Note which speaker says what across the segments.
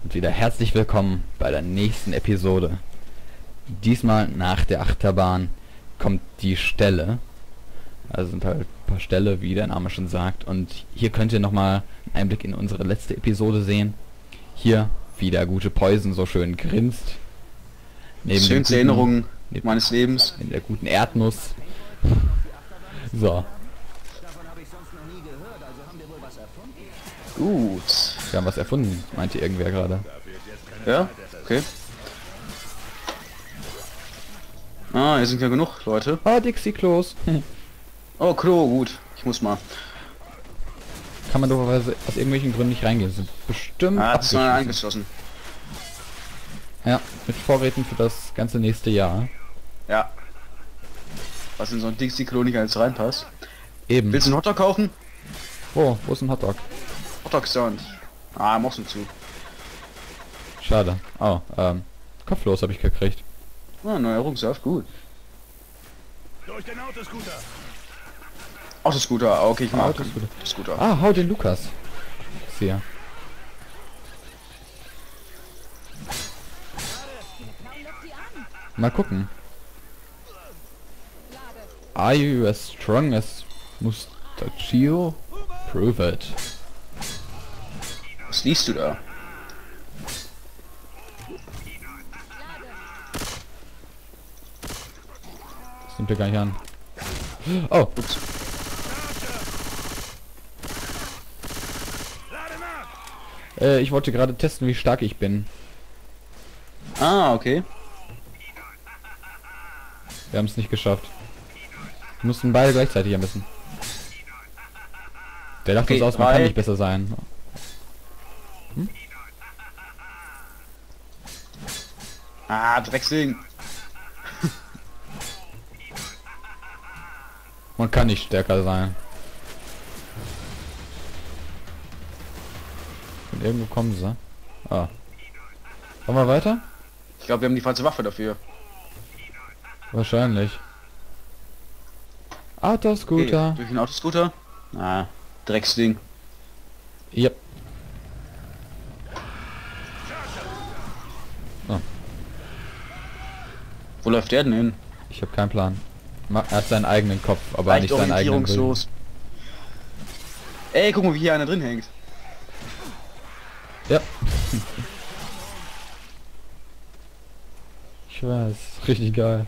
Speaker 1: und wieder herzlich willkommen bei der nächsten Episode. Diesmal nach der Achterbahn kommt die Stelle. Also sind halt ein paar Ställe, wie der Name schon sagt. Und hier könnt ihr nochmal einen Einblick in unsere letzte Episode sehen. Hier, wie der gute Poison so schön grinst. Neben
Speaker 2: Schönste Erinnerungen meines Lebens.
Speaker 1: In der guten Erdnuss. So.
Speaker 2: Gut.
Speaker 1: Wir haben was erfunden, meinte irgendwer gerade.
Speaker 2: Ja? Okay. Ah, hier sind ja genug Leute.
Speaker 1: Ah, Dixie-Klos.
Speaker 2: Oh, Klo, gut. Ich muss mal.
Speaker 1: Kann man doberweise aus irgendwelchen Gründen nicht reingehen. Sind bestimmt
Speaker 2: Ah, das ist mal
Speaker 1: abgeschlossen.
Speaker 2: angeschlossen.
Speaker 1: Ja, mit Vorräten für das ganze nächste Jahr.
Speaker 2: Ja. Was in so ein Dixie-Klo nicht alles reinpasst.
Speaker 1: Eben.
Speaker 2: Willst du einen Hotdog kaufen?
Speaker 1: Wo ist ein Hotdog?
Speaker 2: Hotdog-Stand. Ah, machst du zu.
Speaker 1: Schade. Oh, kopflos habe ich gekriegt.
Speaker 2: Ah, neuer Rucksack, gut.
Speaker 3: Durch den Autoscooter.
Speaker 2: Autoscooter, ah, okay, ich mag
Speaker 1: Autoscooter.
Speaker 2: Scooter.
Speaker 1: Ah, hau den Lukas. Hier. Mal gucken. Are you as strong as Mustachio? Prove it.
Speaker 2: Was liest du da?
Speaker 1: Das nimmt er gar nicht an. Oh,
Speaker 2: Ups.
Speaker 1: ich wollte gerade testen, wie stark ich bin.
Speaker 2: Ah, okay.
Speaker 1: Wir haben es nicht geschafft. Wir mussten beide gleichzeitig ermessen. Der dachte
Speaker 2: Okay,
Speaker 1: uns aus, man kann
Speaker 2: 3.
Speaker 1: nicht besser sein.
Speaker 2: Ah, Drecksding.
Speaker 1: Man kann nicht stärker sein. Von irgendwo kommen sie. Ah. Wollen wir weiter?
Speaker 2: Ich glaube, wir haben die falsche Waffe dafür.
Speaker 1: Wahrscheinlich. Autoscooter.
Speaker 2: Okay, durch den Autoscooter. Ah, Drecksding.
Speaker 1: Yep. Oh,
Speaker 2: Wo läuft der denn hin?
Speaker 1: ich habe keinen Plan. Er hat seinen eigenen Kopf, aber nicht seinen eigenen Willen.
Speaker 2: orientierungslos. Ey, guck mal, wie hier einer drin hängt.
Speaker 1: Ja. Ich weiß, richtig geil.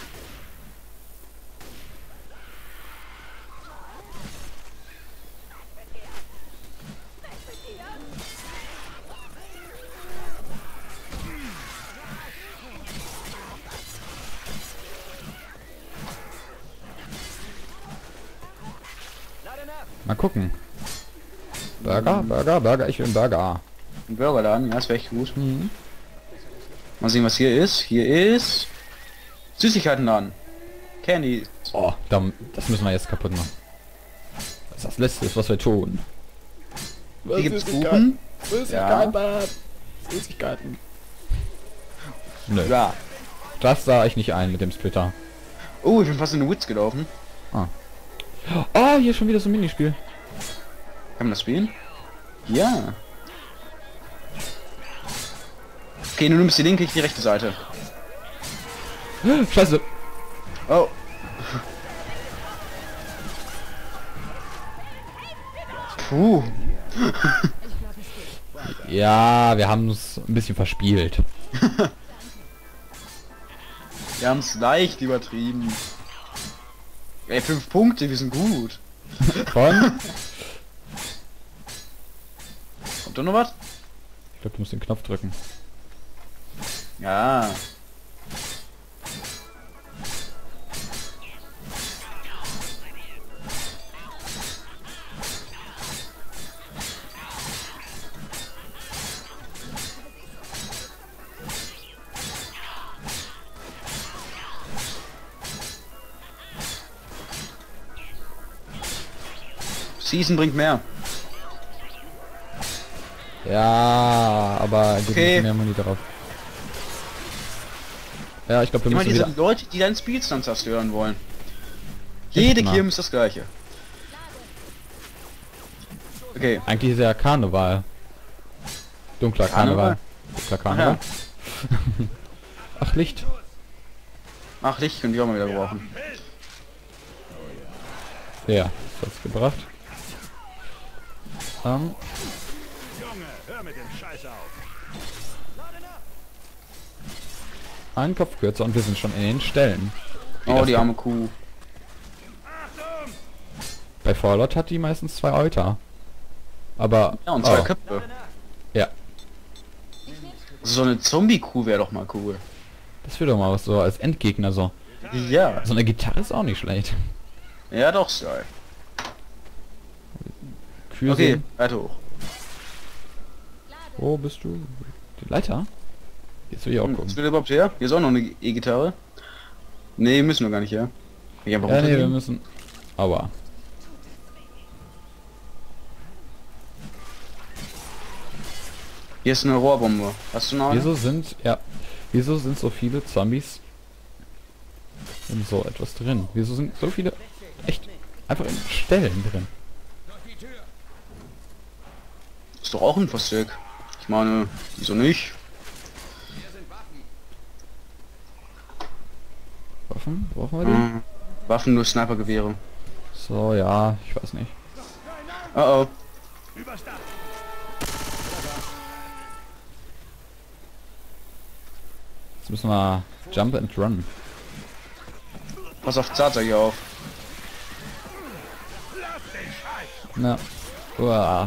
Speaker 1: Mal gucken. Burger, ich will einen Burger.
Speaker 2: Ein Burgerladen, ja, das wäre echt gut.
Speaker 1: Mhm.
Speaker 2: Mal sehen, was hier ist. Hier ist Süßigkeitenladen. Candy.
Speaker 1: Oh, das müssen wir jetzt kaputt machen. Das ist das Letzte, was wir tun.
Speaker 2: Hier gibt's Kuchen.
Speaker 1: Süßigkeiten. Süßigkeiten. Nö,
Speaker 2: Ja.
Speaker 1: das sah ich nicht ein mit dem Splitter.
Speaker 2: Oh, ich bin fast in den Witz gelaufen.
Speaker 1: Oh, hier schon wieder so ein Minispiel.
Speaker 2: Kann man das spielen? Ja. Okay, du nimmst die linke, ich die rechte Seite.
Speaker 1: Scheiße.
Speaker 2: Oh. Puh.
Speaker 1: Ja, wir haben es ein bisschen verspielt.
Speaker 2: Wir haben es leicht übertrieben. Ey, 5 Punkte, wir sind gut.
Speaker 1: Von?
Speaker 2: Kommt da noch was?
Speaker 1: Ich glaube, du musst den Knopf drücken.
Speaker 2: Ja. Season bringt mehr.
Speaker 1: Ja, aber gibt
Speaker 2: Okay.
Speaker 1: nicht mehr Muni darauf. Ja, ich glaube, wir
Speaker 2: Immer
Speaker 1: müssen
Speaker 2: diese
Speaker 1: wieder...
Speaker 2: Leute, die deinen Spielstand zerstören wollen. Jede
Speaker 1: mal.
Speaker 2: Kirmes ist das gleiche. Okay.
Speaker 1: Eigentlich ist ja Karneval. Dunkler Karneval. Dunkler Karneval.
Speaker 2: Ja.
Speaker 1: Ach, Licht.
Speaker 2: Ach, Licht können die auch mal wieder brauchen.
Speaker 1: Ja, das hat's gebracht.
Speaker 3: Junge, hör mit dem Scheiß auf.
Speaker 1: Ein Kopf kürzer und wir sind schon in den Stellen.
Speaker 2: Oh, die arme Kuh.
Speaker 3: Achtung!
Speaker 1: Bei Fallout hat die meistens 2 Euter. Aber...
Speaker 2: Ja, und 2
Speaker 1: oh,
Speaker 2: Köpfe.
Speaker 1: ja,
Speaker 2: So eine Zombie-Kuh wäre doch mal cool.
Speaker 1: das wird doch mal was so als Endgegner so.
Speaker 2: Ja.
Speaker 1: So eine Gitarre ist auch nicht schlecht.
Speaker 2: Ja, doch, geil.
Speaker 1: Kühe
Speaker 2: Okay,
Speaker 1: sehen.
Speaker 2: weiter hoch.
Speaker 1: Wo bist du? Die Leiter? Jetzt will ich auch
Speaker 2: Was
Speaker 1: gucken.
Speaker 2: will überhaupt her? Hier ist auch noch eine E-Gitarre. Nee, müssen wir gar nicht her. Ich einfach
Speaker 1: Ja, nee, wir
Speaker 2: runtergehen.
Speaker 1: müssen... Aua.
Speaker 2: Hier ist eine Rohrbombe. Hast du noch eine?
Speaker 1: Wieso sind... Ja. Wieso sind so viele Zombies in so etwas drin? Wieso sind so viele echt einfach in Stellen drin?
Speaker 2: Ist doch auch ein Versteck. Ich meine, wieso nicht?
Speaker 1: Waffen? Brauchen wir die?
Speaker 2: Waffen, nur Snipergewehre.
Speaker 1: So, ja, ich weiß nicht.
Speaker 2: Oh oh.
Speaker 3: Übers Dach.
Speaker 1: Jetzt müssen wir Jump and Run.
Speaker 2: Pass auf Zaza hier auf.
Speaker 3: Lass den Scheiß.
Speaker 1: Na. Uah.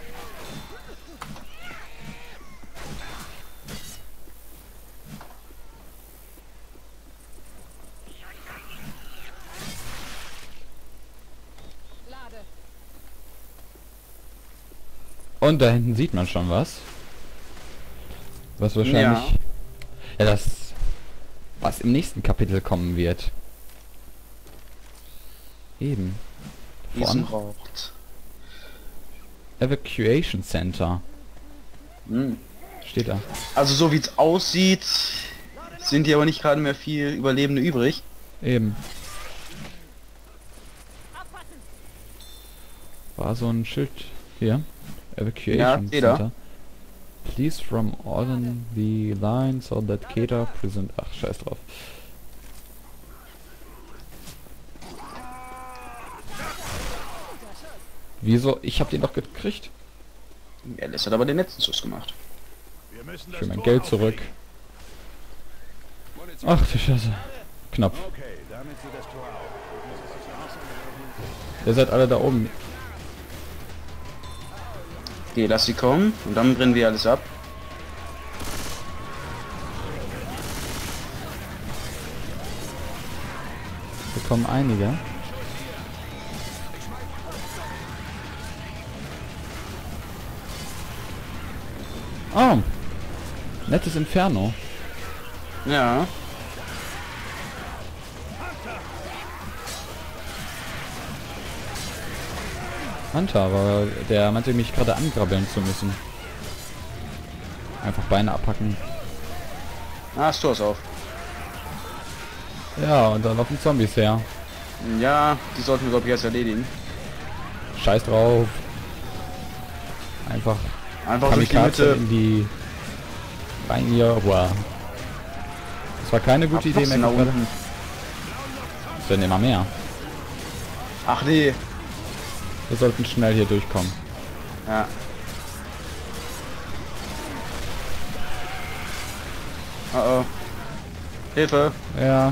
Speaker 1: Und da hinten sieht man schon was. Was wahrscheinlich... Ja, das... Was im nächsten Kapitel kommen wird. Eben.
Speaker 2: Diesen
Speaker 1: Vorne.
Speaker 2: raucht.
Speaker 1: Evacuation Center.
Speaker 2: Hm.
Speaker 1: Steht da.
Speaker 2: Also so wie es aussieht, sind hier aber nicht gerade mehr viel Überlebende übrig.
Speaker 1: Eben. War so ein Schild hier. Evacuation
Speaker 2: Ja, sehe da.
Speaker 1: Center. Please from on the line so that Keta present... Ach, scheiß drauf. Wieso? Ich hab den doch gekriegt.
Speaker 2: Ja, das hat aber den letzten Schuss gemacht.
Speaker 3: Wir müssen
Speaker 1: Für
Speaker 3: das
Speaker 1: mein
Speaker 3: Tor
Speaker 1: Geld zurück. Ach du Scheiße. Knapp.
Speaker 3: Okay, damit sieht das Tor auf.
Speaker 1: Ihr seid alle da oben.
Speaker 2: Okay, lass sie kommen und dann brennen wir alles ab.
Speaker 1: Hier kommen einige. Oh. Nettes Inferno.
Speaker 2: Ja.
Speaker 1: Hunter, aber der meinte mich gerade angrabbeln zu müssen. Einfach Beine abhacken.
Speaker 2: Ah, das Tor ist auf.
Speaker 1: Ja, und dann laufen Zombies her.
Speaker 2: Ja, die sollten wir glaube ich jetzt erledigen.
Speaker 1: Scheiß drauf. Einfach
Speaker 2: Einfach durch die
Speaker 1: Kamikaze
Speaker 2: Mitte.
Speaker 1: in die... rein hier. Wow. Das war keine gute Idee mehr.
Speaker 2: nach
Speaker 1: gerade.
Speaker 2: unten.
Speaker 1: Es werden immer mehr.
Speaker 2: Ach nee.
Speaker 1: Wir sollten schnell hier durchkommen.
Speaker 2: Ja. Oh oh. Hilfe.
Speaker 1: Ja.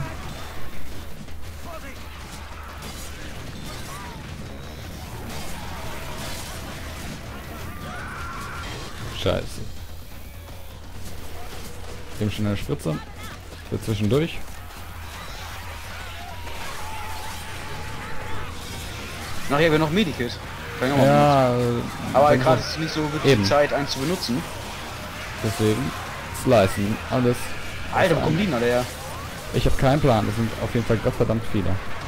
Speaker 1: Scheiße. Geben schnell eine Spritze. Für zwischendurch.
Speaker 2: Nachher wir noch Medikit. Kann ich auch mal
Speaker 1: Ja,
Speaker 2: benutzen. Aber
Speaker 1: wenn
Speaker 2: gerade
Speaker 1: sie-
Speaker 2: ist nicht so wirklich
Speaker 1: Eben.
Speaker 2: die Zeit, einen zu benutzen.
Speaker 1: deswegen slicen alles.
Speaker 2: Alter, wo kommen die denn alle her?
Speaker 1: Ich habe keinen Plan. Das sind auf jeden Fall gottverdammt viele.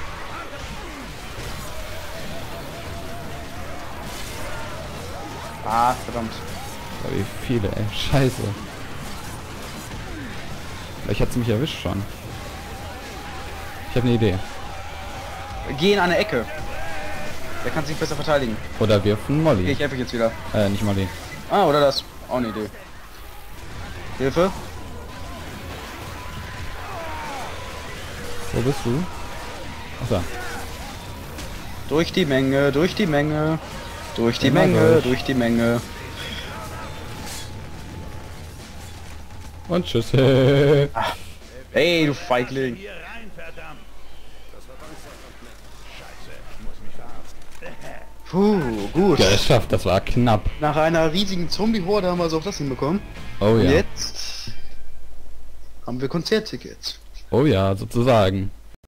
Speaker 2: Ah, verdammt.
Speaker 1: Aber wie viele, ey. Scheiße. Vielleicht hat sie mich erwischt schon. Ich habe eine Idee.
Speaker 2: Geh in eine Ecke. Der kann sich besser verteidigen.
Speaker 1: Oder wirfen
Speaker 2: Geh
Speaker 1: Molly.
Speaker 2: ich einfach jetzt wieder.
Speaker 1: Nicht Molly.
Speaker 2: Ah, oder das. Auch eine Idee. Hilfe.
Speaker 1: Wo bist du? Achso.
Speaker 2: Durch die Menge, durch die Menge. Durch die
Speaker 1: Immer
Speaker 2: Menge,
Speaker 1: durch.
Speaker 2: durch die Menge.
Speaker 1: Und tschüss.
Speaker 2: Ey, du Feigling.
Speaker 3: Hier rein, verdammt! Das war Scheiße, ich muss mich verarschen.
Speaker 2: Puh, gut.
Speaker 1: Ja, es schafft, das war knapp.
Speaker 2: Nach einer riesigen Zombie-Horde haben wir so auch das hinbekommen.
Speaker 1: Oh
Speaker 2: Und
Speaker 1: ja.
Speaker 2: jetzt haben wir Konzerttickets.
Speaker 1: Oh ja, sozusagen.